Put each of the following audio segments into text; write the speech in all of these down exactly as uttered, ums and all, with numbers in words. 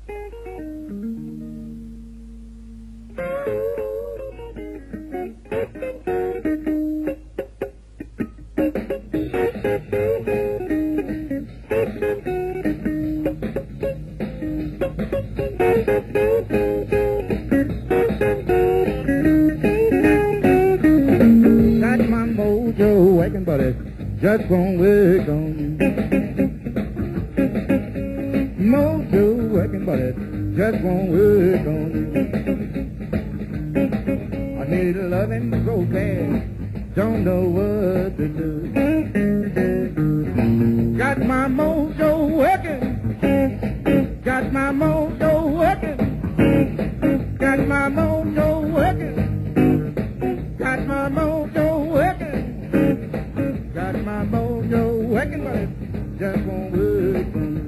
Just won't work on you. Mojo working, but it just won't work on you. I need loving so bad, don't know what to do. Got my mojo working, got my mojo working, got my mojo working, got my mojo working. Got my mojo working, but it just won't work for me.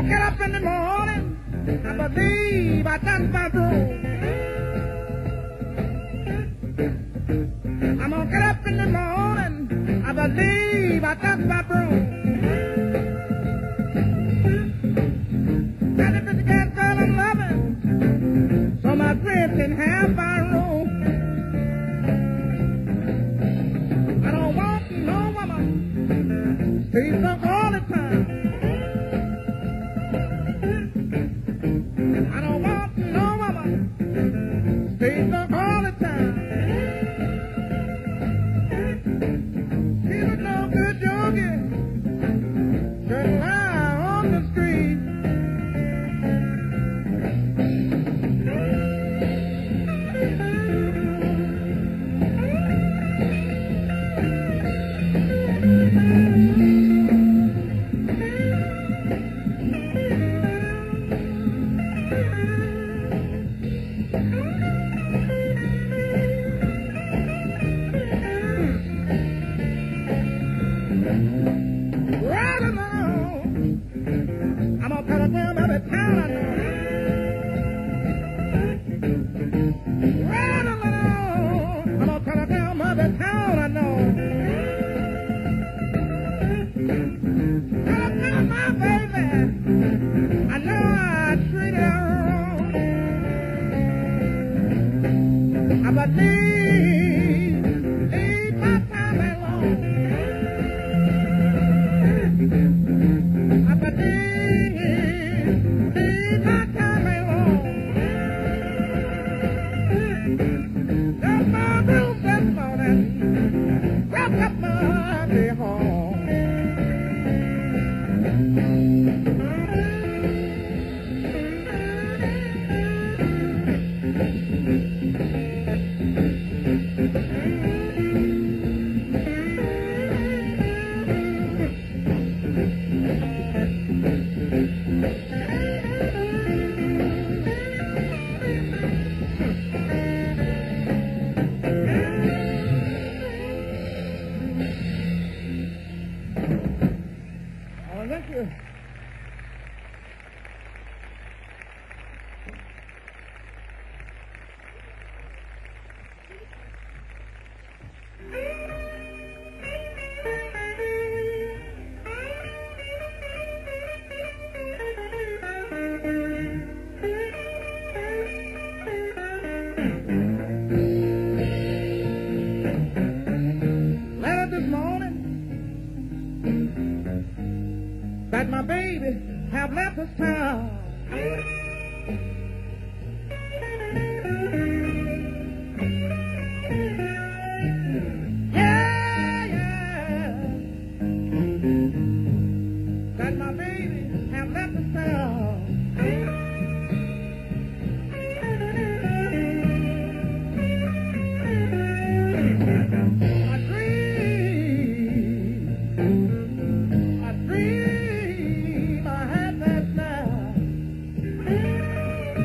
gonna get up in the morning. I believe I done my room. I'm gonna get up in the morning. I believe I done my room. And if it's a girl I'm loving, so my friends can have my room. I don't want no woman stays up all the time. I don't want no woman stays up all the time. She was no good joking, should lie on the street. Right along, I'm gonna tell them every town I know. Right along, I'm gonna tell them every town I know. Tell them my baby, I know I treated her wrong. I believe, leave my time alone. I believe, leave my time alone. There's my room this morning, wrap up my day home. Oh, thank you. Letter this morning that my baby have left this town. Yeah, yeah. That my baby have left this town. I dream, I dream I had that night.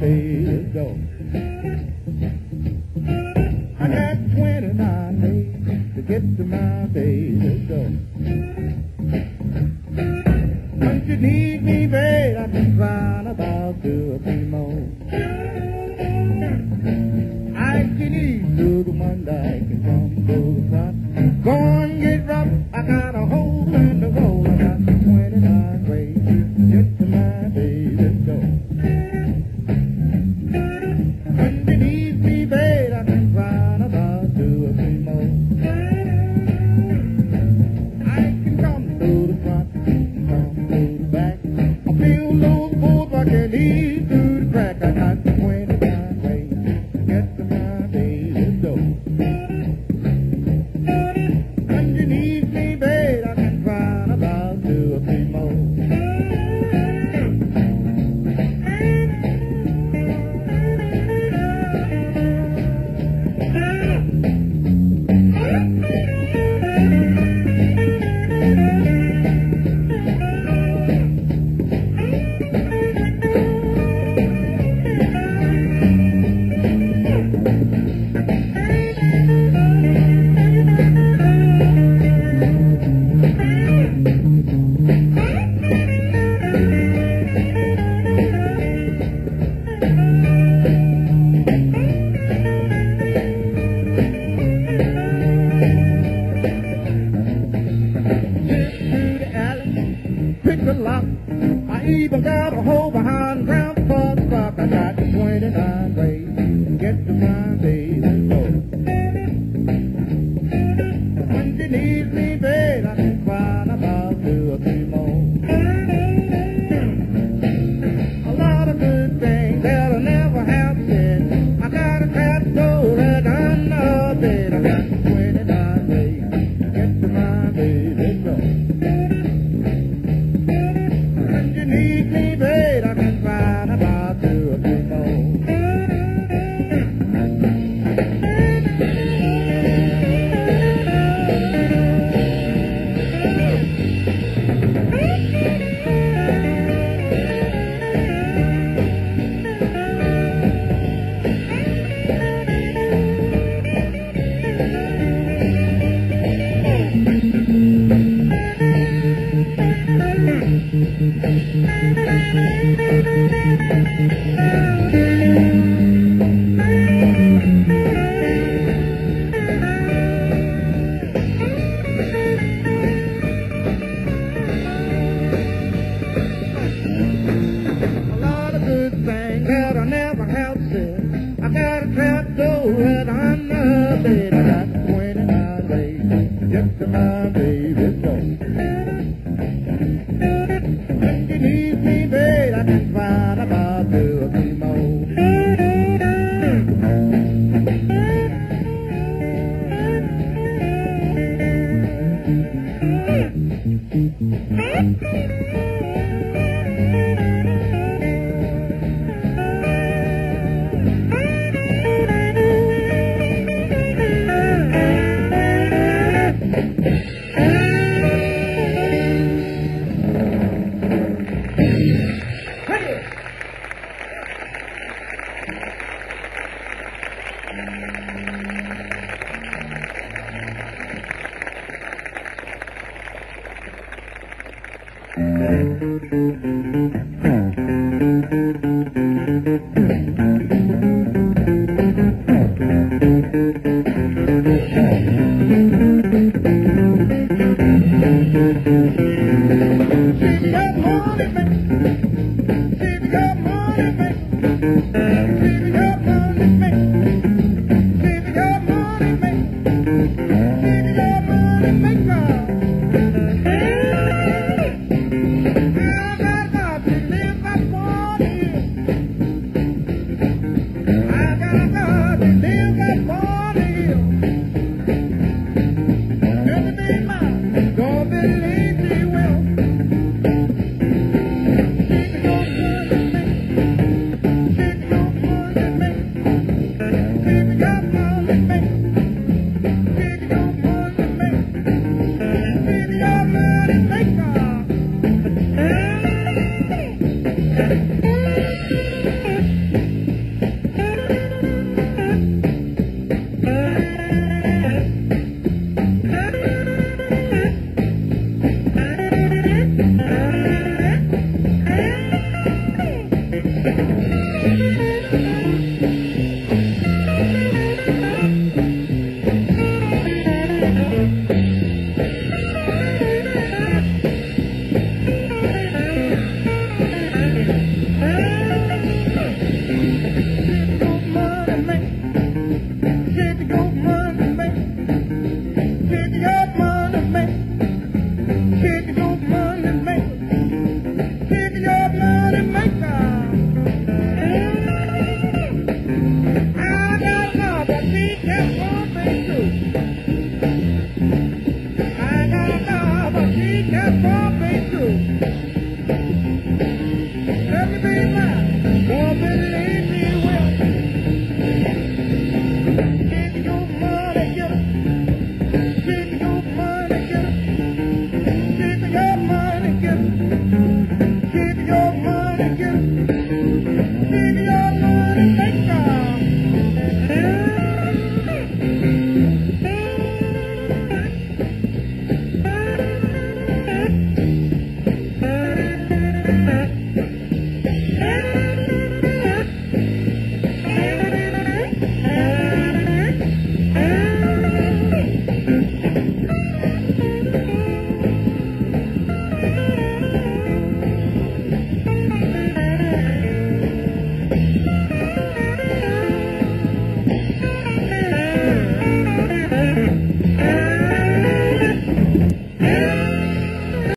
baby's door. I got twenty-nine days to get to my baby's door. When you need me, babe, I can find about two or three more. I can eat to the one that I can come to the front. Go and get rough, I got a hole in the wall. I got twenty-nine ways to get to my baby's door. When you need me, babe, I can find about two or three more. I can come to the front, come to the back. I feel no food, but I can eat through the crack. I got twenty-nine ways to get to my baby's door. When you need me, babe, I can find about two or three more. I even got a hole behind Grandpa's clock. I got twenty-nine ways to get to my baby's door. When you need me, babe, I can find about two or three more. A lot of good things that I'll never have said. I got a trap door that I know that I got twenty-nine ways to get to my baby's door. Need me, babe, I can find about two or three more. That I never have said. I got a trap door that I know that I got twenty-nine ways to get to my baby's door. When you need me, babe, I can find about two or three more. Sing that morning,